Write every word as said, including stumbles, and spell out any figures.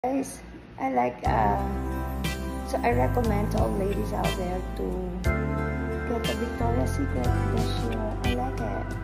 Guys, I like uh so I recommend to all ladies out there to get a Victoria's Secret this year. I like it.